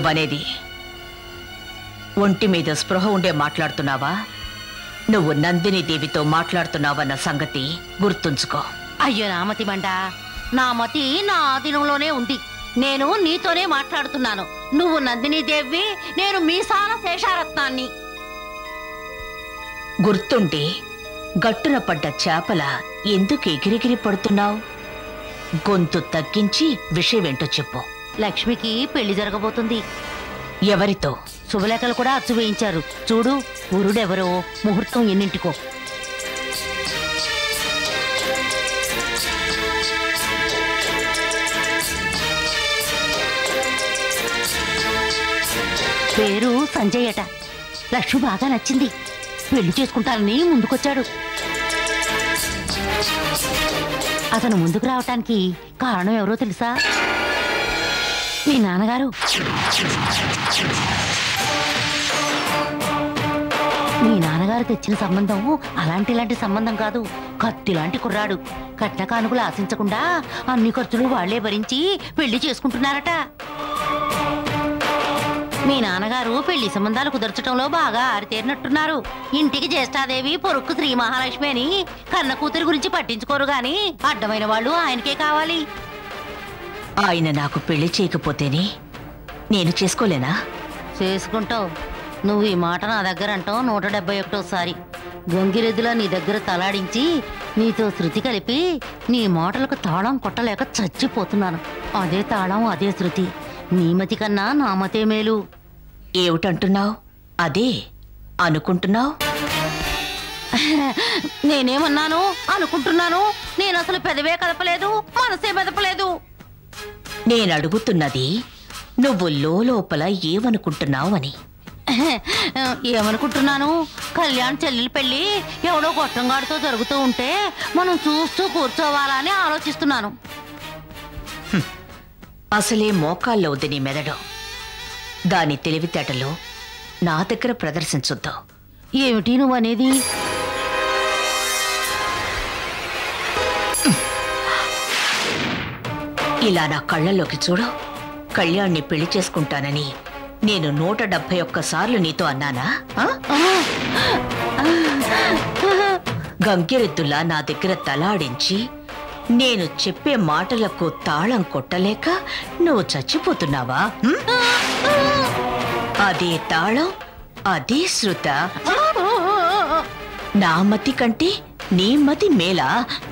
నువ్వనేది? ఒంటి మీద స్పృహ ఉండే మాట్లాడుతున్నావా? నువ్వు నందిని దేవితో మాట్లాడుతున్నావన్న సంగతి గుర్తుంచుకో. అయ్యో నామతి మండ, నా మతి నా ఆధీనంలోనే ఉంది. నేను నీతోనే మాట్లాడుతున్నాను. నువ్వు నందిని దేవి, నేను మీసాల శేషారత్నాన్ని. గుర్తుంటే గట్టున పడ్డ చేపల ఎందుకు ఎగిరిగిరి పడుతున్నావు? గొంతు తగ్గించి విషయమేంటో చెప్పు. లక్ష్మికి పెళ్లి జరగబోతుంది. ఎవరితో? శుభలేఖలు కూడా అచ్చు వేయించారు. చూడు, ఊరుడెవరో, ముహూర్తం ఎన్నింటికో. పేరు సంజయ్ అట. లక్ష్మి బాగా నచ్చింది. పెళ్లి చేసుకుంటానని ముందుకొచ్చాడు. అతను ముందుకు రావటానికి కారణం ఎవరో తెలుసా? మీ నాన్నగారు. మీ నాన్నగారు తెచ్చిన సంబంధం ఇలాంటి సంబంధం కాదు. కత్తి లాంటి కుర్రాడు. కట్న కానుకలు ఆశించకుండా అన్ని ఖర్చులు వాళ్లే భరించి పెళ్లి చేసుకుంటున్నారట. మీ నాన్నగారు పెళ్లి సంబంధాలు కుదర్చడంలో బాగా ఆరితేరినట్టున్నారు. ఇంటికి జ్యేష్ఠాదేవి, పొరుక్కు శ్రీ మహాలక్ష్మి అని కన్న కూతురి గురించి పట్టించుకోరు గాని అడ్డమైన వాళ్ళు ఆయనకే కావాలి. ఆయన నాకు పెళ్లి చేయకపోతేనే నేను చేసుకోలేనా? చేసుకుంటావు. నువ్వు ఈ మాట నా దగ్గర అంటావు 171సారి. గొంగిరెద్దులా నీ దగ్గర తలాడించి నీతో శృతి కలిపి నీ మాటలకు తాళం కొట్టలేక చచ్చిపోతున్నాను. అదే తాళం, అదే శృతి. నీ మతి కన్నా నా మతే మేలు. ఏమిటంటున్నావు? అదే అనుకుంటున్నావు? నేనేమన్నాను? అనుకుంటున్నాను. నేను అసలు పెదవే కదపలేదు, మనసే మెదపలేదు. నేను అడుగుతున్నది నువ్వు లోపల ఏమనుకుంటున్నావు అని. ఏమనుకుంటున్నాను? కళ్యాణ్ చెల్లెలి పెళ్లి ఎవడో గొట్టంగాడితో జరుగుతూ ఉంటే మనం చూస్తూ కూర్చోవాలని ఆలోచిస్తున్నాను. అసలే మోకాల్లో ఉంది నీ మెదడు. దాని తెలివితేటలు నా దగ్గర ప్రదర్శించొద్దు. ఏమిటి నువ్వనేది? ఇలా నా కళ్ళల్లోకి చూడు. కళ్యాణ్ని పెళ్లి చేసుకుంటానని నేను 171 సార్లు నీతో అన్నానా? గంగిరెద్దులా నా దగ్గర తలాడించి నేను చెప్పే మాటలకు తాళం కొట్టలేక నువ్వు చచ్చిపోతున్నావా? అదే తాళం, అదే శృత. నా మతి కంటే నీ మతి మేలా?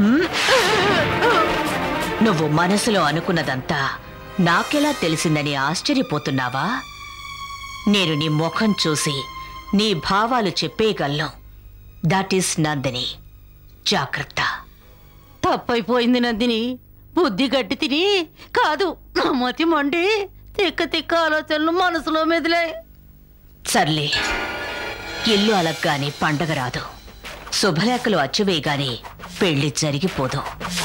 నువ్వు మనసులో అనుకున్నదంతా నాకెలా తెలిసిందని ఆశ్చర్యపోతున్నావా? నేను నీ ముఖం చూసి నీ భావాలు చెప్పేయగలను. That is Nandini. జాగ్రత్త. తప్పైపోయింది నందిని. బుద్ధి గట్టి తిని కాదు, నా మతి మండి తిక్క ఆలోచనలు మనసులో మెదిలాయి. సర్లే, ఇల్లు అలగ్గానే పండగ రాదు. శుభలేఖలు అచ్చువేయగానే పెళ్లి జరిగిపోదు.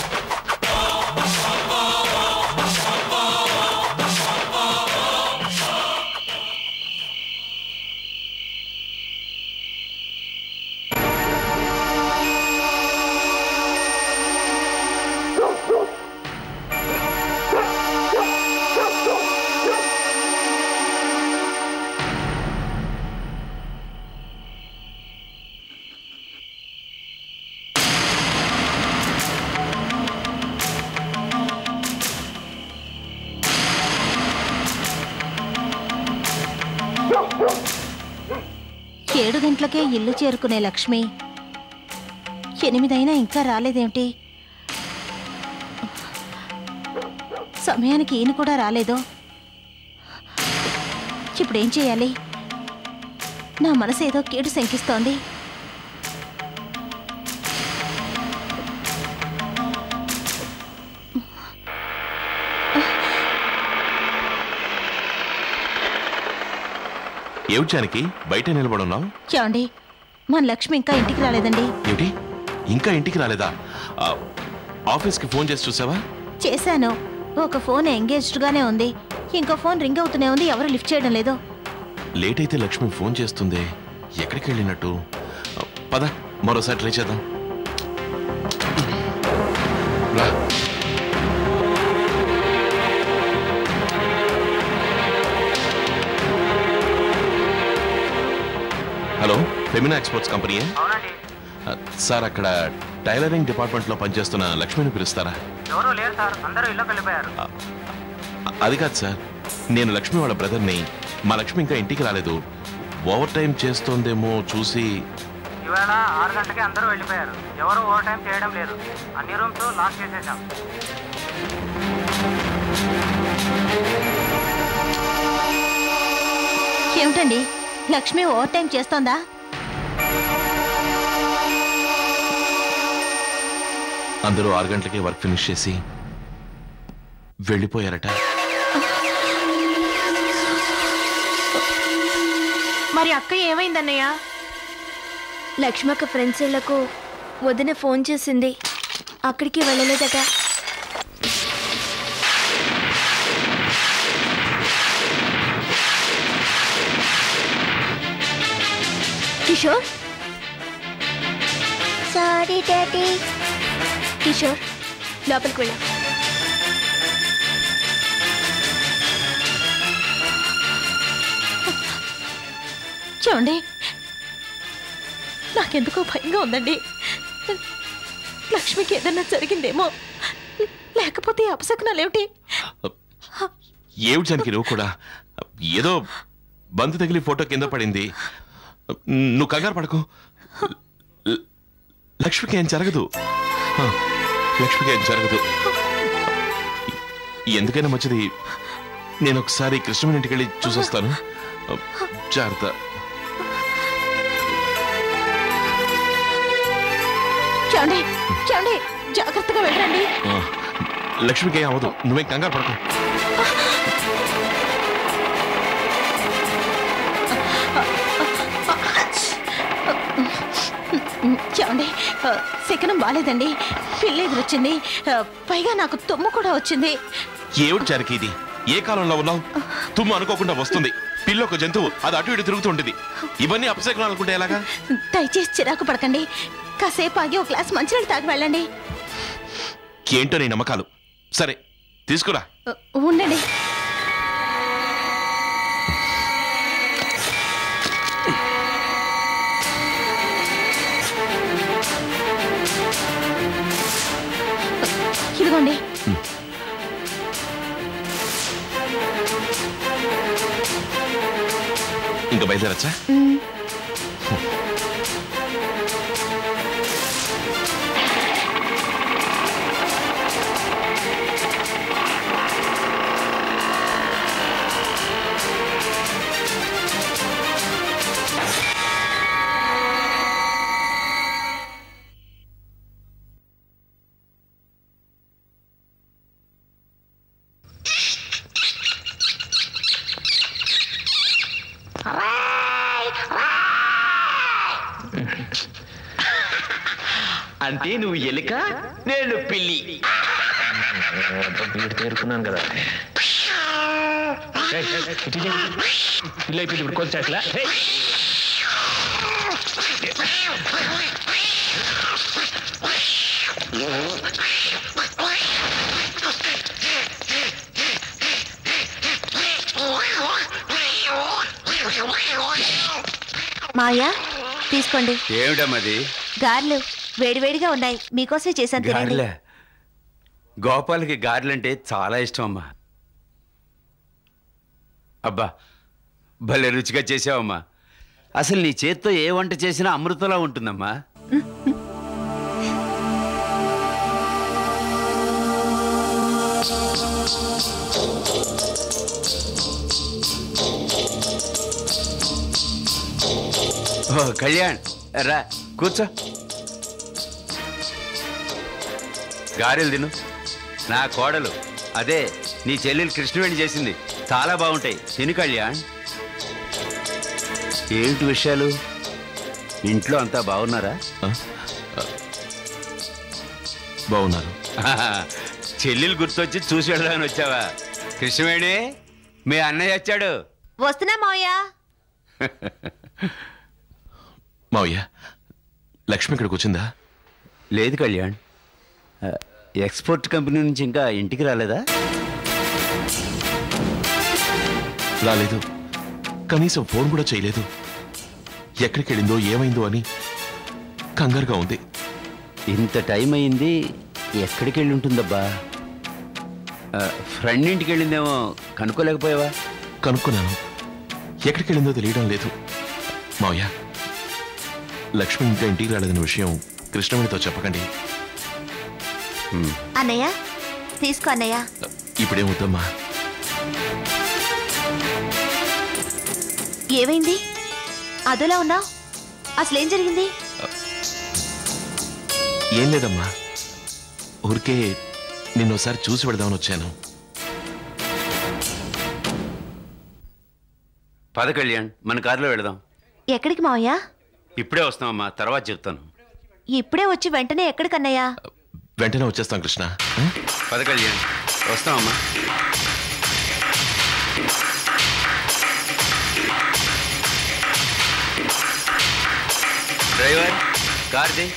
ఏడు గంటలకే ఇల్లు చేరుకునే లక్ష్మి 8 అయినా ఇంకా రాలేదేమిటి? సమయానికి ఈయన కూడా రాలేదు. ఇప్పుడేం చేయాలి? నా మనసు ఏదో కీడు శంకిస్తోంది. ఏమిటానికి బయట నిలబడున్నావు? ఏమండి, మన లక్ష్మి ఇంకా ఇంటికి రాలేదండి. ఏమిటి, ఇంకా ఇంటికి రాలేదా? ఆఫీస్కి ఫోన్ చేసి చూసావా? చేశాను. ఒక ఫోన్ ఎంగేజ్డ్ గానే ఉంది, ఇంకో ఫోన్ రింగ్ అవుతూనే ఉంది. ఎవరు లిఫ్ట్ చేయడం లేదు. లేట్ అయితే లక్ష్మి ఫోన్ చేస్తుంది. ఎక్కడికి వెళ్ళినట్టు? పద, మరోసారి ట్రై చేద్దాం. రా. హలో, ఫెమినా ఎక్స్పోర్ట్స్ కంపెనీయే? అవునండి. సార్, అక్కడ టైలరింగ్ డిపార్ట్మెంట్లో పనిచేస్తున్న లక్ష్మిని పిలుస్తారా? ఎవరూ లేరు సార్, అందరూ ఇల్లు వెళ్ళిపోయారు. అది కాదు సార్, నేను లక్ష్మి వాళ్ళ బ్రదర్ని. మా లక్ష్మి ఇంకా ఇంటికి రాలేదు. ఓవర్ టైం చేస్తోందేమో చూసి. ఇవాళ 6 గంటకి అందరూ వెళ్ళిపోయారు. ఎవరు ఓవర్ టైం చేయడం లేదు. అన్ని రూమ్స్ లాక్ చేసేసాం. ఏమిటండి, లక్ష్మి ఓవర్ టైం చేస్తోందా? అందరూ 6 గంటలకే వర్క్ ఫినిష్ చేసి వెళ్ళిపోయారట. మరి అక్క ఏమైందన్నయ్య? లక్ష్మక్క ఫ్రెండ్స్ ఇళ్లకు వదిన ఫోన్ చేసింది, అక్కడికి వెళ్ళలేదట. Kishore, sorry daddy. కిషోర్, లోపలికి వెళ్ళా. చూడండి, నాకెందుకో భయంగా ఉందండి. లక్ష్మికి ఏదన్నా జరిగిందేమో, లేకపోతే అపశకునాలేమిటి? ఏమిటి జానకి నువ్వు కూడా? ఏదో బంతి తగిలి ఫోటో కింద పడింది. నువ్వు కంగారు పడకు. లక్ష్మికి ఏం జరగదు. లక్ష్మికి ఏం జరగదు. ఎందుకైనా మంచిది, నేను ఒకసారి కృష్ణమని ఇంటికి వెళ్ళి చూసొస్తాను. జాగ్రత్త. చూడండి చూడండి, జాగ్రత్తగా వెళ్ళండి. లక్ష్మికి ఏం అవ్వదు, నువ్వేం కంగారు పడకు. చూడండి, శకనం బాలేదండి. పిల్లి ఎదురొచ్చింది, పైగా నాకు తుమ్ము కూడా వచ్చింది. ఏమిటి జానకి ఇది? ఏ కాలంలో ఉన్నావు? తుమ్ము అనుకోకుండా వస్తుంది. పిల్ల ఒక జంతువు, అది అటు ఇటు తిరుగుతూ ఉంటుంది. ఇవన్నీ అపశకునాలు అనుకుంటే ఎలాగా? దయచేసి చిరాకు పడకండి. కాసేపు ఆగి ఒక గ్లాస్ మంచినీళ్ళు తాగి వెళ్ళండి. ఏంటో నీ నమ్మకాలు. సరే, తీసుకురా. ఉండండి. ఇదిగోండి. ఇంకా బయలుదేరచ్చా? అంటే నువ్వు ఎలుక, నేను పిల్లి. వీడు తేరుకున్నాను కదా. పిల్లి అయిపోయింది ఇప్పుడు కొంచెం అట్లా. మాయా, తీసుకోండి. ఏమిటమ్మది? గారెలు వేడివేడిగా ఉన్నాయి, మీకోసమే చేశాను, తినండి. గారెలే? గోపాలకి గారెలంటే చాలా ఇష్టం అమ్మా. అబ్బా, భలే రుచిగా చేసావమ్మా. అసలు నీ చేత్తో ఏ వంట చేసినా అమృతంలా ఉంటుందమ్మా. ఓ కళ్యాణ్, రా కూర్చో. గారెలు తిను. నా కోడలు, అదే నీ చెల్లెలు కృష్ణవేణి చేసింది, చాలా బాగుంటాయి. తిను కళ్యాణ్. ఏంటి విషయాలు? ఇంట్లో అంతా బాగున్నారా? బాగున్నారు. చెల్లెలు గుర్తొచ్చి చూసి వెళ్ళడానికి వచ్చావా? కృష్ణవేణి, మీ అన్నయ్య వచ్చాడు. వస్తున్నా మావయ్య. మావయ్య, లక్ష్మి ఇక్కడికి వచ్చిందా? లేదు కళ్యాణ్, ఎక్స్పోర్ట్ కంపెనీ నుంచి ఇంకా ఇంటికి రాలేదా? రాలేదు, కనీసం ఫోన్ కూడా చేయలేదు. ఎక్కడికి వెళ్ళిందో ఏమైందో అని కంగారుగా ఉంది. ఇంత టైం అయింది, ఎక్కడికి వెళ్ళి ఉంటుందబ్బా? ఫ్రెండ్ ఇంటికి వెళ్ళిందేమో, కనుక్కోలేకపోయావా? కనుక్కున్నాను, ఎక్కడికి వెళ్ళిందో తెలియడం లేదు. మావయ్య, లక్ష్మి ఇంకా ఇంటికి రాలేదన్న విషయం కృష్ణవేణితో చెప్పకండి. అన్నయ్య తీసుకో అన్నయ్య. ఇప్పుడేం వద్దమ్మా. ఏమైంది అదోలా ఉన్నావు? అసలేం జరిగింది? ఏం లేదమ్మా, ఊరికే నిన్నోసారి చూసి వెళదామని వచ్చాను. పద కళ్యాణ్, మన కారులో వెళదాం. ఎక్కడికి మావయ్య? ఇప్పుడే వస్తామమ్మా, తర్వాత చెప్తాను. ఇప్పుడే వచ్చి వెంటనే ఎక్కడికన్నయ్యా? వెంటనే వచ్చేస్తాం కృష్ణ. పద కళ్యాణ్, వస్తామమ్మా. డ్రైవర్, కార్ ది.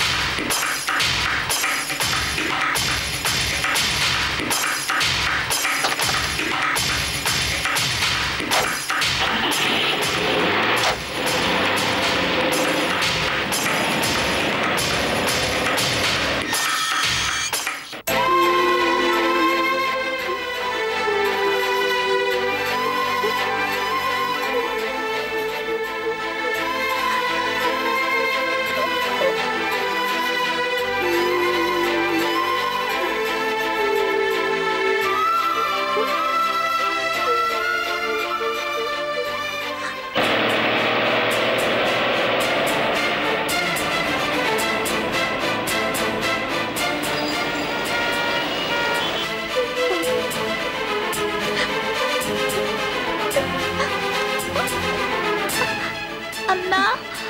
అమ్మా,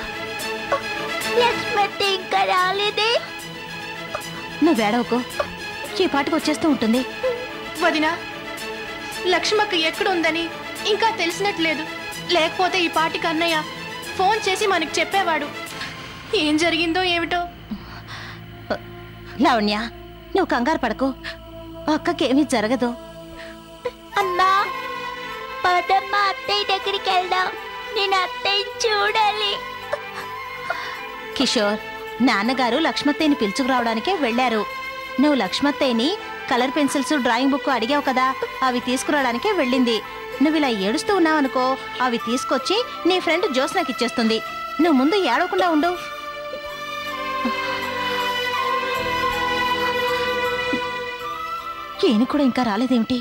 లక్ష్మతి ఇంకా రాలేదే. నువ్వేడవకు, ఈ పాటికి వచ్చేస్తూ ఉంటుంది. వదినా, లక్ష్మక్క ఎక్కడుందని ఇంకా తెలిసినట్లేదు. లేకపోతే ఈ పాటికి అన్నయ్య ఫోన్ చేసి మనకి చెప్పేవాడు. ఏం జరిగిందో ఏమిటో. లావణ్య, నువ్వు కంగారు పడకు, అక్కకేమీ జరగదు. అమ్మా పదమ్మ, అత్తయ్య దగ్గరికి వెళ్దాం. నేను అత్తయ్య చూడాలి. కిషోర్, నాన్నగారు లక్ష్మత్తయ్యని పిలుచుకురావడానికే వెళ్ళారు. నువ్వు లక్ష్మత్తయ్యని కలర్ పెన్సిల్స్, డ్రాయింగ్ బుక్ అడిగావు కదా, అవి తీసుకురావడానికే వెళ్ళింది. నువ్వు ఇలా ఏడుస్తూ ఉన్నావనుకో, అవి తీసుకొచ్చి నీ ఫ్రెండ్ జ్యోత్స్నకి ఇచ్చేస్తుంది. నువ్వు ముందు ఏడవకుండా ఉండు. ఈయన కూడా ఇంకా రాలేదేమిటి?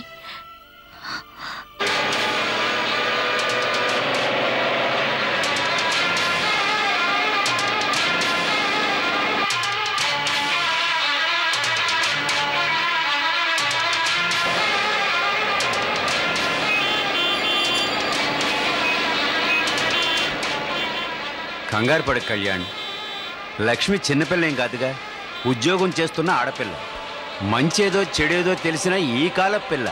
కంగారు పడకు కళ్యాణ్, లక్ష్మి చిన్నపిల్ల ఏం కాదుగా, ఉద్యోగం చేస్తున్న ఆడపిల్ల. మంచేదో చెడేదో తెలిసిన ఈ కాల పిల్ల.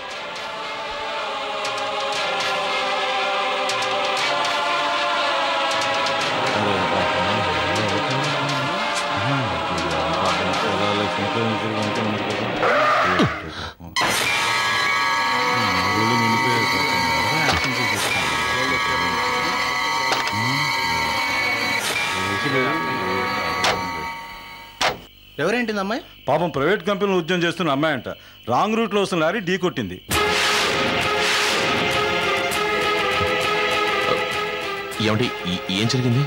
ఎవరేంటిది అమ్మాయి? పాపం ప్రైవేట్ కంపెనీలో ఉద్యోగం చేస్తున్న అమ్మాయి అంట. రాంగ్ రూట్లో వస్తున్న లారీ ఢీ కొట్టింది. ఏమండి, ఏం జరిగింది?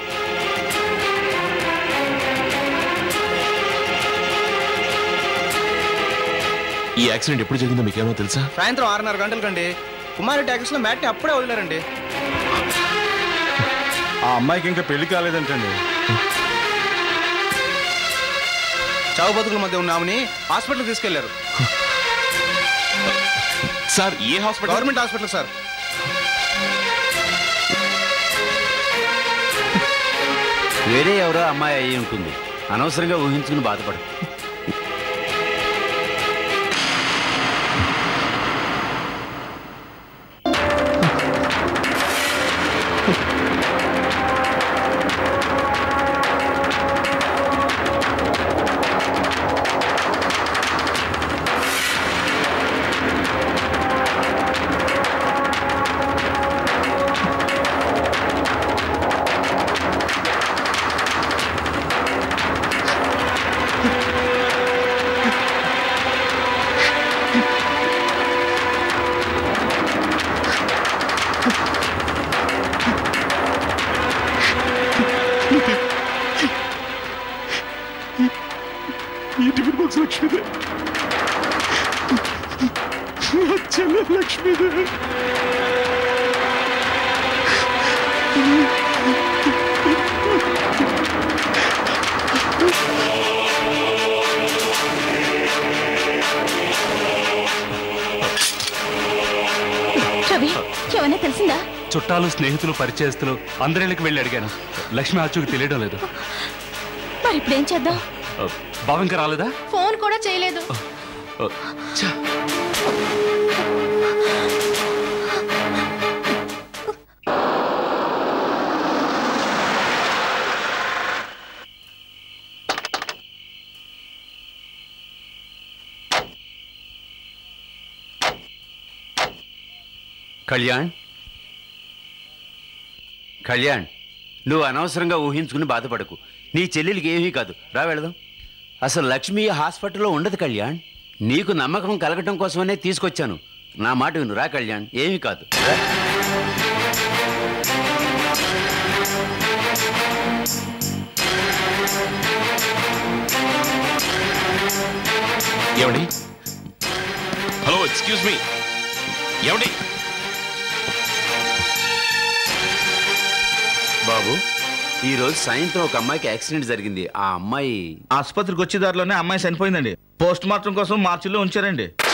ఈ యాక్సిడెంట్ ఎప్పుడు జరిగిందో మీకేమో తెలుసా? సాయంత్రం 6:30 గంటలకండి. కుమారి ట్యాక్సీలో మ్యాట్ని అప్పుడే వదిలారండి. ఆ అమ్మాయికి ఇంకా పెళ్లి కాలేదంటండి. చావు బతుకుల మధ్య ఉన్నామని హాస్పిటల్ తీసుకెళ్లారు సార్. ఏ హాస్పిటల్? Government hospital sir. వేరే ఎవరో అమ్మాయి అయి ఉంటుంది. అనవసరంగా ఊహించుకుని బాధపడు. ఈ టిఫిన్ బాక్స్ లక్ష్మిదే, నా చెల్లెలు లక్ష్మిదే. రవి, ఏమన్నా తెలిసిందా? చుట్టాలు, స్నేహితులు, పరిచయస్తులు అందరిళ్ళకి వెళ్ళి అడిగాను. లక్ష్మి ఆచూకి తెలియడం లేదు. మరి ఇప్పుడు ఏం చేద్దాం? బావ ఇంకా రాలేదా? ఫోన్ కూడా చేయలేదు. కళ్యాణ్, కళ్యాణ్, నువ్వు అనవసరంగా ఊహించుకుని బాధపడకు. నీ చెల్లెలికి ఏమీ కాదు, రా వెళదాం. అసలు లక్ష్మి హాస్పిటల్లో ఉండదు కళ్యాణ్. నీకు నమ్మకం కలగటం కోసమనే తీసుకొచ్చాను. నా మాట విను, రా కళ్యాణ్, ఏమీ కాదు. ఏమండి? Hello, excuse me. ఏమండి? బాబు, ఈ రోజు సాయంత్రం ఒక అమ్మాయికి యాక్సిడెంట్ జరిగింది. ఆ అమ్మాయి ఆసుపత్రికి వచ్చే దారిలోనే అమ్మాయి చనిపోయిందండి. పోస్ట్ మార్టం కోసం మార్చిలో ఉంచారండి.